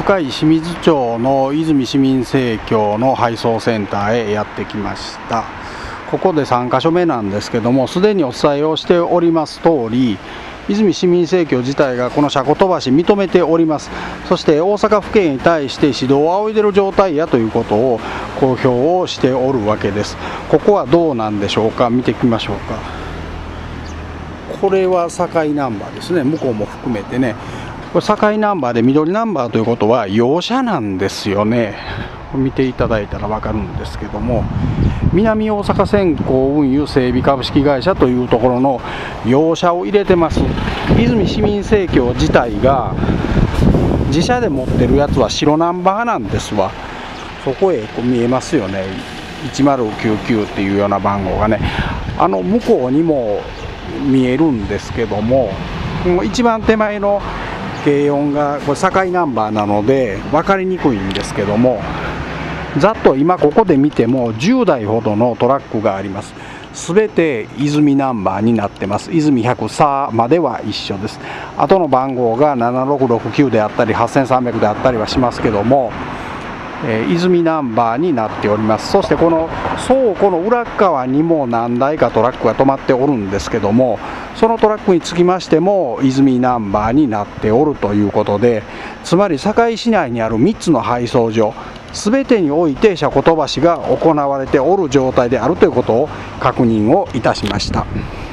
深井清水町の泉市民生協の配送センターへやってきました。ここで3カ所目なんですけども、すでにお伝えをしております通り、泉市民生協自体がこの車庫飛ばし認めております。そして大阪府警に対して指導を仰いでいる状態やということを公表をしておるわけです。ここはどうなんでしょうか、見ていきましょうか。これは境ナンバーですね、向こうも含めてね。これ境ナンバーで緑ナンバーということは用車なんですよね。見ていただいたら分かるんですけども、南大阪線港運輸整備株式会社というところの用車を入れてます。泉市民生協自体が自社で持ってるやつは白ナンバーなんですわ。そこへ見えますよね、1099っていうような番号がね、向こうにも見えるんですけども、一番手前の軽音がこれ境ナンバーなので分かりにくいんですけども、ざっと今ここで見ても10台ほどのトラックがあります。すべて泉ナンバーになってます。泉100さまでは一緒です。あとの番号が7669であったり8300であったりはしますけども、泉ナンバーになっております。そしてこの倉庫の裏側にも何台かトラックが止まっておるんですけども、そのトラックにつきましても泉ナンバーになっておるということで、つまり堺市内にある3つの配送所全てにおいて車庫飛ばしが行われておる状態であるということを確認をいたしました。